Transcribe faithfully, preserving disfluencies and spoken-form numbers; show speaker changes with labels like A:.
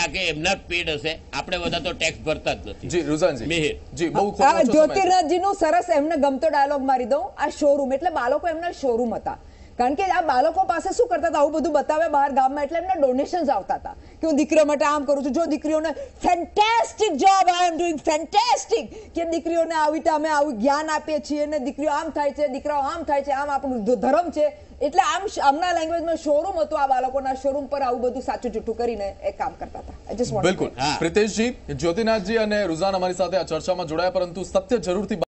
A: આ કે એમના પેડ હશે, આપણે બધા તો ટેક્સ ભરતા જ નથી.
B: જી રુઝાનજી
A: મિહિર
B: જી બહુ
C: જ્યોતિર્નાથજી નું સરસ એમને ગમતો ડાયલોગ મારી દઉં. આ શોરૂમ એટલે બાળકો એમના શોરૂમ હતા, કારણ કે આ બાળકો પાસે શું કરતા હતા, આવું બધું બતાવે બહાર ગામમાં, એટલે એમને ડોનેશન્સ આવતા હતા કે હું દીકરીઓ માટે આમ કરું છું. જો દીકરીઓને fantastic job, I am doing fantastic, કે દીકરીઓને આવી રીતે અમે આવું જ્ઞાન આપીએ છીએ ને દીકરીઓ આમ થાય છે, દીકરાઓ આમ થાય છે, આમ આપણું ધર્મ છે. એટલે આમ આમના લેંગ્વેજમાં શોરૂમ હતું, આ બાળકોના શોરૂમ પર આવું બધું સાચું જૂઠું કરીને એ કામ કરતા હતા.
B: બિલકુલ પ્રિતેશજી, જ્યોતિનાથજી અને રુઝાન અમારી સાથે આ ચર્ચામાં જોડાયા, પરંતુ સત્ય જરૂરથી